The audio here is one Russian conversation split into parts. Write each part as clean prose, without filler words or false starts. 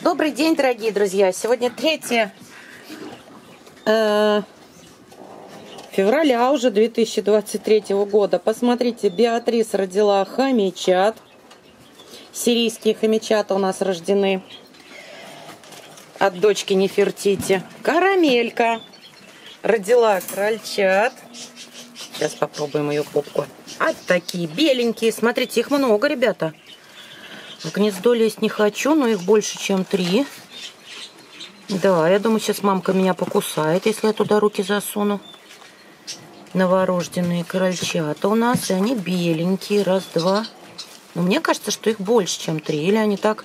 Добрый день, дорогие друзья! Сегодня 3 февраля уже 2023 года. Посмотрите, Беатрис родила хомячат. Сирийские хомячата у нас рождены от дочки Нефертити. Карамелька родила крольчат. Сейчас попробуем ее попку. А такие беленькие. Смотрите, их много, ребята. В гнездо лезть не хочу, но их больше, чем 3. Да, я думаю, сейчас мамка меня покусает, если я туда руки засуну. Новорожденные крольчата у нас, и они беленькие. Раз, два. Но мне кажется, что их больше, чем 3. Или они так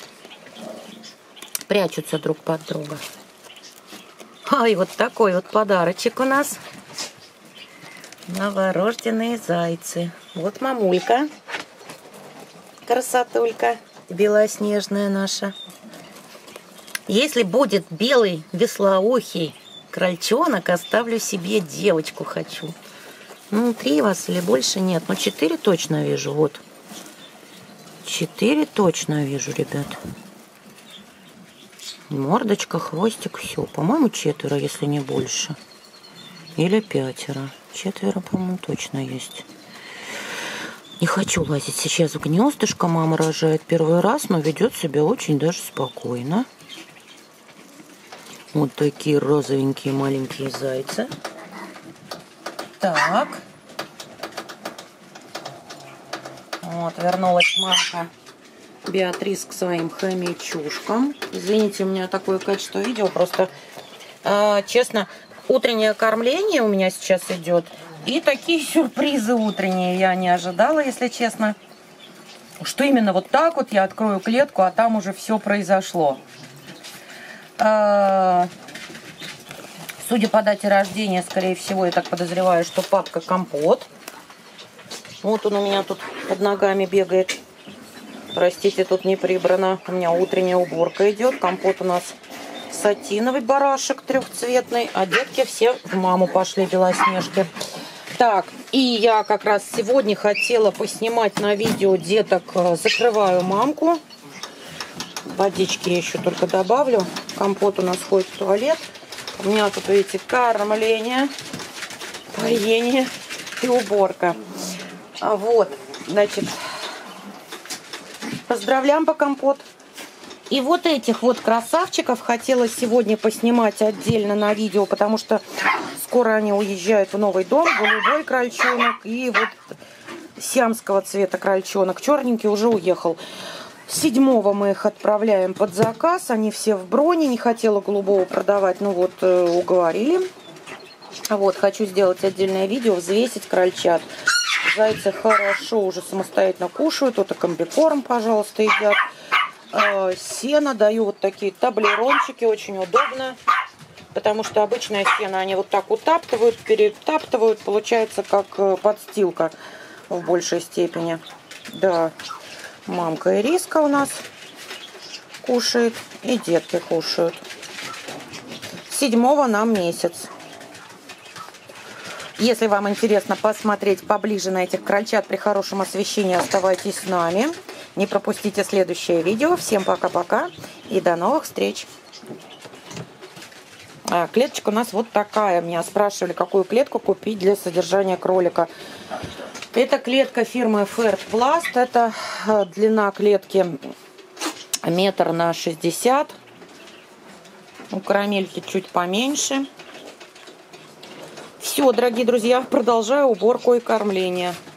прячутся друг под друга. Ай, вот такой вот подарочек у нас. Новорожденные зайцы. Вот мамулька. Красотулька белоснежная наша. Если будет белый веслоухий крольчонок, оставлю себе девочку хочу. Ну, 3 вас или больше нет. Но 4 точно вижу. Вот. 4 точно вижу, ребят. Мордочка, хвостик, все. По-моему, 4, если не больше. Или 5. 4, по-моему, точно есть. Не хочу лазить сейчас в гнездышко. Мама рожает первый раз, но ведет себя очень даже спокойно. Вот такие розовенькие маленькие зайцы. Так. Вот, вернулась мамка Беатрис к своим хомячушкам. Извините, у меня такое качество видео. Просто, честно, утреннее кормление у меня сейчас идет. И такие сюрпризы утренние я не ожидала, если честно. Что именно вот так вот я открою клетку, а там уже все произошло. Судя по дате рождения, скорее всего, я так подозреваю, что папка Компот. Вот он у меня тут под ногами бегает. Простите, тут не прибрано. У меня утренняя уборка идет. Компот у нас сатиновый барашек трехцветный, а детки все в маму пошли, белоснежки. Так, и я как раз сегодня хотела поснимать на видео деток. Закрываю мамку. Водички я еще только добавлю. Компот у нас ходит в туалет. У меня тут, видите, кормление, поение и уборка. Вот, значит, поздравляем по Компот. И вот этих вот красавчиков хотела сегодня поснимать отдельно на видео, потому что скоро они уезжают в новый дом. Голубой крольчонок и вот сиамского цвета крольчонок. Черненький уже уехал. 7-го мы их отправляем под заказ. Они все в броне. Не хотела голубого продавать, но вот уговорили. Вот, хочу сделать отдельное видео, взвесить крольчат. Зайцы хорошо уже самостоятельно кушают. Вот и комбикорм, пожалуйста, едят. Сено даю, вот такие таблерончики, очень удобно, потому что обычное сено они вот так утаптывают, перетаптывают, получается как подстилка в большей степени. Да, мамка Ириска у нас кушает, и детки кушают. 7-го нам месяц. Если вам интересно посмотреть поближе на этих крольчат при хорошем освещении, оставайтесь с нами. Не пропустите следующее видео. Всем пока-пока и до новых встреч. Клеточка у нас вот такая. Меня спрашивали, какую клетку купить для содержания кролика. Это клетка фирмы Fair Plast. Это длина клетки 1,60 м. У карамельки чуть поменьше. Все, дорогие друзья, продолжаю уборку и кормление.